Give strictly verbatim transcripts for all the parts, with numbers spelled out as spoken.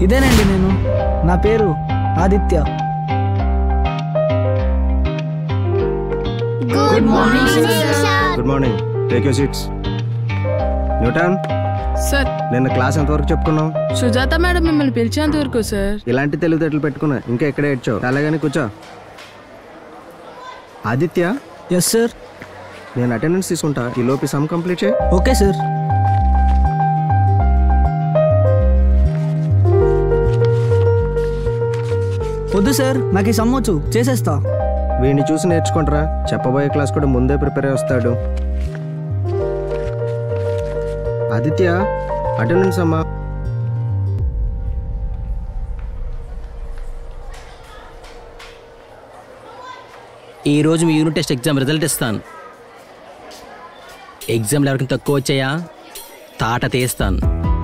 ఇదేనండి నేను. నా పేరు Aditya. Good morning good morning. Take your seats. Newton sir, నిన్న క్లాస్ ఎంతవరకు చెప్పుకున్నాం? సుజాత మేడం మిమ్మల్ని పిలిచేంత వరకు సార్. ఇలాంటి తెలివితేటలు పెట్టుకున్నా ఇంకా ఎక్కడ ఏడ్చావు? అలాగని కూర్చో. ఆదిత్య. Yes sir. నేను అటెండెన్స్ తీసుకుంటా, ఈ లోపు సమ్ కంప్లీట్ చేయి. Okay sir. వద్దు సార్, నాకు ఈ సమ్మొచ్చు, చేసేస్తా. వీడిని చూసి నేర్చుకుంటారా, చెప్పబోయే క్లాస్ కూడా ముందే ప్రిపేర్ అయి వస్తాడు. ఆదిత్య, అటెండెన్స్ అమ్మా. ఈరోజు మీ యూనిట్ టెస్ట్ ఎగ్జామ్ రిజల్ట్ ఇస్తాను. ఎగ్జామ్లు ఎవరికి తక్కువ వచ్చాయా తాట తీస్తాను.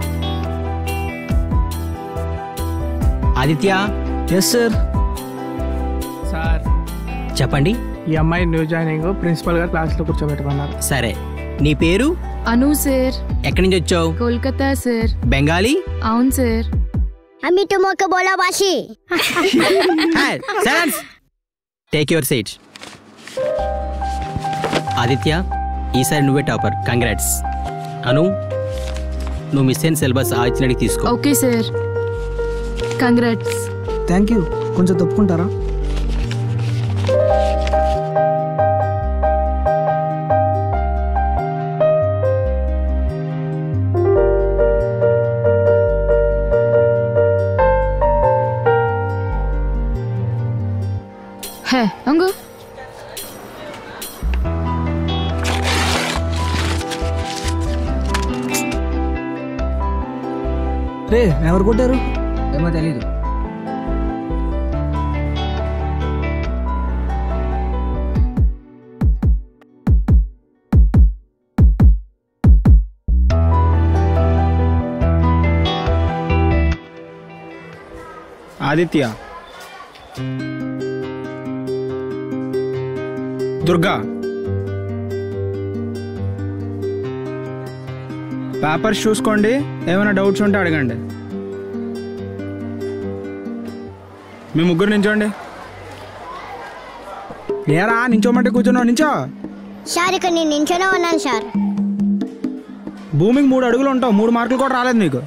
ఆదిత్య. Yes sir. సార్ చెప్పండి. ఈ అమ్మాయి న్యూ జాయినింగ్, ప్రిన్సిపల్ గారు క్లాస్లో కూర్చోబెట్టమన్నారు. సరే, నీ పేరు? అను సార్. ఎక్కడి నుంచి వచ్చావు? కోల్కతా సార్. బెంగాలీ? అవును సార్. আমি তোমাকে ভালোবাসি। Take your seat. ఆదిత్య, ఈసారి నువ్వే టాపర్. కంగ్రాట్స్. అను, నువ్వు మిస్ అయిన సిలబస్ ఆ ఇచ్చినడికి తీసుకో. Okay sir. Congrats. Thank you. కొంచెం తప్పుకుంటారా? హే అంగు. రే, ఎవరు కొట్టారు? ఏమో తెలీదు. ఆదిత్య, దుర్గా, పేపర్స్ చూసుకోండి, ఏమైనా డౌట్స్ ఉంటే అడగండి. మీ ముగ్గురు నించోండి. ఏరా నించోమంటే కూర్చున్నావు, నించో. సార్ ఇక్కడ నేను నించోనే ఉన్నాను సార్. భూమికి మూడు అడుగులు ఉంటావు, మూడు మార్కులు కూడా రాలేదు మీకు.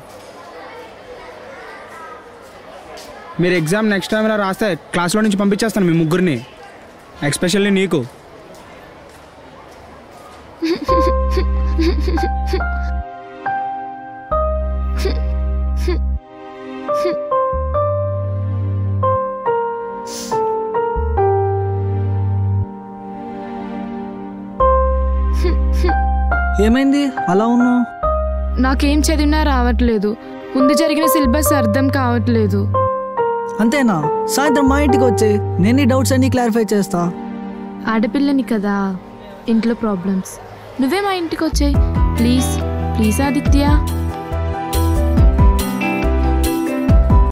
మీరు ఎగ్జామ్ నెక్స్ట్ టైం ఇలా రాస్తే క్లాస్లో నుంచి పంపించేస్తాను మీ ముగ్గురిని, ఎస్పెషల్లీ నీకు. ఏమైంది అలా ఉన్నావు? నాకేం చదివినా రావట్లేదు. ముందు జరిగిన సిలబస్ అర్థం కావట్లేదు. అంతేనా? సాయంత్రం మా ఇంటికి వచ్చే, నేను ఈ డౌట్స్ అన్ని క్లారిఫై చేస్తా. ఆడపిల్లని కదా, ఇంట్లో ప్రాబ్లమ్స్. నువ్వే మా ఇంటికి వచ్చాయి ప్లీజ్. ప్లీజ్ ఆదిత్య.